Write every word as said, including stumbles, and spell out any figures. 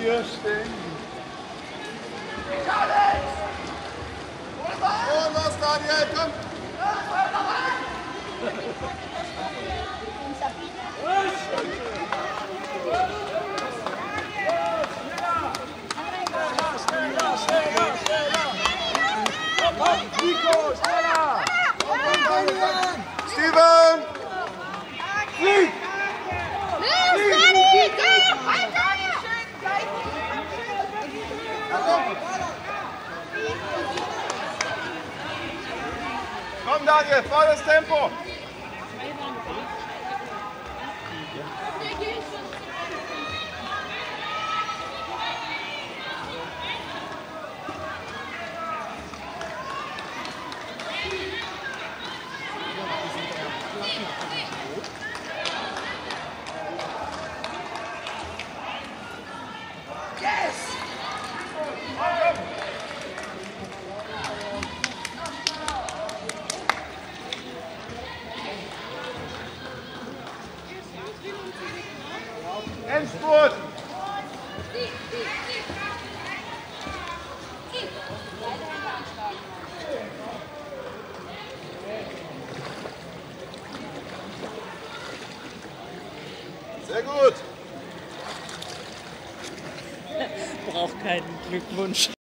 hier stehen. Und los, Daniel, komm! Schneller, schneller, schneller! Nico, schneller! Steven! Flieg! Komm, Daniel, volles Tempo! Endspurt! Sehr gut! Braucht keinen Glückwunsch.